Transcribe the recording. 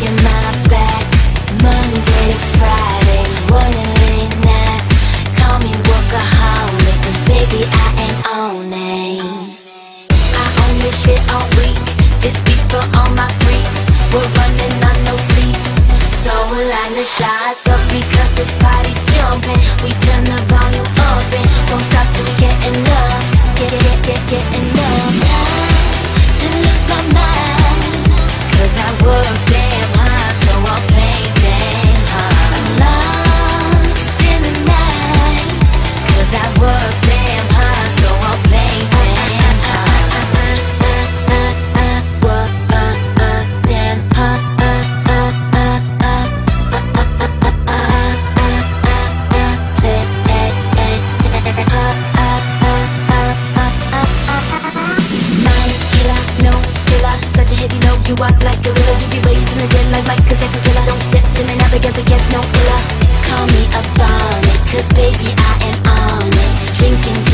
breaking my back. Monday to Friday, running late nights. Call me workaholic, 'cause baby I ain't owning. I own this shit all week. This beat's for all my freaks. We're running on no sleep. So line the shots up because this party's jumping. We turn the volume up and won't stop till we get enough. Get enough. Time to lose my mind, 'cause I work damn hard, so I'll play damn hard. I'm lost in the night, 'cause I work damn hard, so I'll play damn hard. Work damn hard. You walk like a gorilla, you be raising the dead like Michael Jackson Thriller. Don't step in and out because it gets no iller. Call me up on it, 'cause baby I am on it. Drinking